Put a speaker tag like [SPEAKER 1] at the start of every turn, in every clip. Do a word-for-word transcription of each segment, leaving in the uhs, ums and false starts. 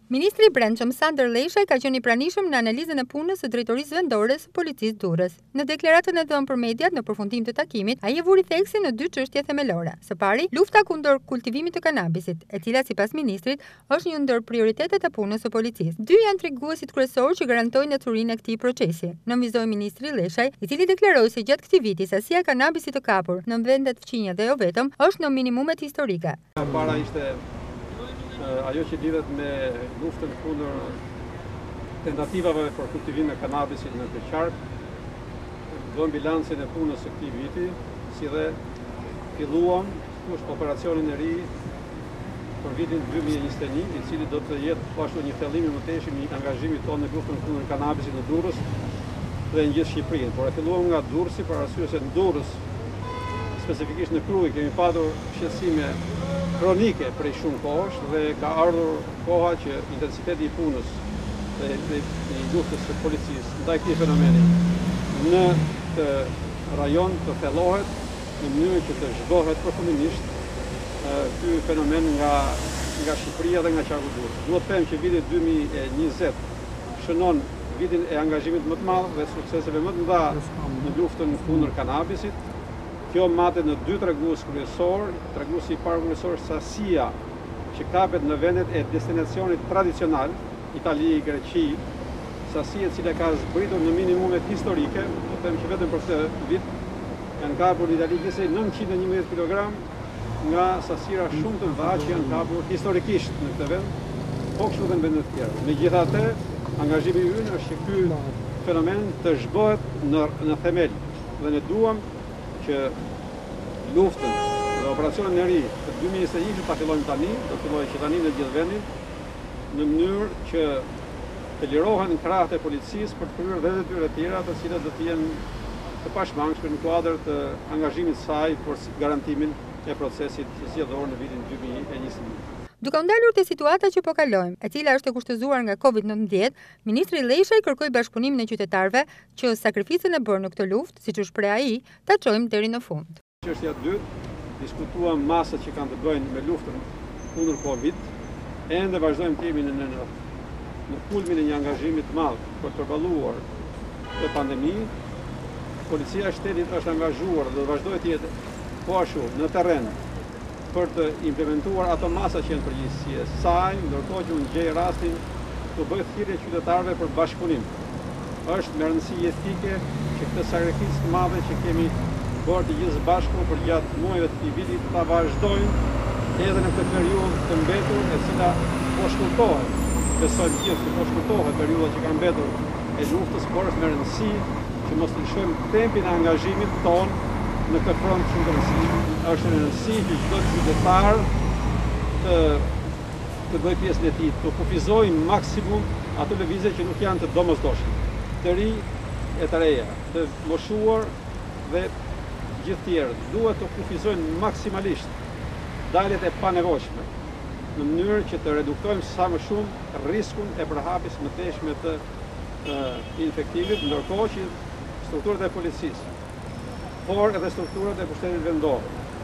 [SPEAKER 1] Ministri i Brendshëm Sandër Leshaj ka qenë i pranishëm në analizën e punës së Drejtorisë Vendore së Policisë Durrës. Në deklaratën e dhënë për mediat në përfundim të takimit, ai e vuri theksin në dy çështje themelore. Së pari, lufta kundër kultivimit të kanabisit, e cila sipas ministrit është një ndër prioritetet e punës së policisë. Dy janë treguesit kryesorë që garantojnë ecurinë e këtij procesi. Nënvizoi ministri Leshaj, i cili deklaroi se gjatë këtij viti sasia e kanabisit të kapur në vendet fqinje dhe jo vetëm është në minimumet historike.
[SPEAKER 2] Para ishte ajo që lidhet me luftën kundër tentativave për kultivimin e kanabisit në këtë qark, bëm bilancin e punës së këtij viti, si dhe filluam operacionin e ri për vitin dy mijë e njëzet e një, i cili do të jetë ashtu një fillim i mëtejshëm i angazhimit tonë në luftën kundër kanabisit në Durrës dhe në gjithë Shqipërinë. Por e filluam nga Durrësi për arsye se në Durrës, specifikisht në Krujë, kemi patur shqetësime kronike prej shumë kohësh dhe ka ardhur koha që intensiteti i punës dhe i luftës së policisë ndaj këtij fenomeni në të rajon të thellohet në mënyrë që të zhvohet përfundimisht ky fenomen nga nga Shqipëria dhe nga qarku i Durrës. Duhet të them që viti dy mijë e njëzet shënon vitin e angazhimit më të madh dhe sukseseve më të mëdha në luftën kundër kanabisit. Kjo matet në dy tregues kryesor. Treguesi i parë kryesor është sasia që kapet në vendet e destinacionit tradicional, Itali, Greqi, sasia e cila ka zbritur në minimumet historike, do të them që vetëm për këtë vit janë kapur në Itali njësej nëntëqind e njëmbëdhjetë kilogram nga sasira shumë të mëdha që janë kapur historikisht në këtë vend, po kështu edhe në vende të tjera. Megjithatë, angazhimi ynë është që ky fenomen të zhbohet në në themel dhe ne duam që luftën dhe operacionin e ri të dy mijë e njëzet e një ta fillojmë tani, do të fillojë që tani në gjithë vendin, në mënyrë që të lirohen krahët e policisë për të kryer dhe detyrat e tjera, të cilat do të jenë të pashmangshme në kuadër të angazhimit saj për garantimin e procesit zgjedhor në vitin dy mijë e njëzet e një.
[SPEAKER 1] Duke u ndalur te situata që po kalojmë, e cila është e kushtëzuar nga Covid nëntëmbëdhjetë, ministri Leshaj kërkoi bashkëpunimin e qytetarëve që sakrificën e bërë në këtë luftë, siç u shpreh ai, ta çojmë deri në fund.
[SPEAKER 2] Çështja e dytë, diskutuam masat që kanë të bëjnë me luftën kundër Covid, ende vazhdojmë të jemi në në në kulmin e një angazhimi të madh për të përballuar këtë pandemi. Policia e shtetit është angazhuar dhe do vazhdojë të jetë po ashtu në terren për të implementuar ato masa që janë përgjegjësi e saj, ndërkohë që unë gjej rastin të bëj thirrje qytetarëve për bashkëpunim. Është me rëndësi jetike që këtë sakrificë të madhe që kemi bërë të gjithë bashku për gjatë muajve të këtij viti ta vazhdojmë edhe në këtë periudhë të mbetur, e cila po shkurtohet. Besojmë gjithë se po shkurtohet periudha që ka mbetur e luftës, por është me rëndësi që mos të lëshojmë tempin e angazhimit tonë në këtë front shumë të rëndësishëm. Është në rëndësi që çdo qytetar të të bëjë pjesën e tij, të kufizojë maksimum ato lëvizje që nuk janë të domosdoshme. Të ri e të reja, të moshuar dhe gjithë tjerët duhet të kufizojnë maksimalisht daljet e panevojshme në mënyrë që të reduktojmë sa më shumë riskun e përhapjes mëtejshme të uh, infektimit, ndërkohë që strukturat e policisë, por edhe strukturat e pushtetit vendor,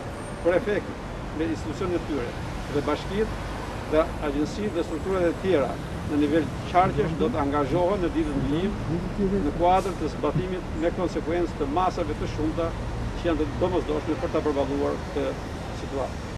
[SPEAKER 2] prefektit me institucionet e tyre dhe bashkitë dhe agjencitë dhe strukturat e tjera në nivel qarqesh do të angazhohen në ditën e vijim në kuadër të zbatimit me konsekuencë të masave të shumta që janë të domosdoshme për ta përballuar këtë situatë.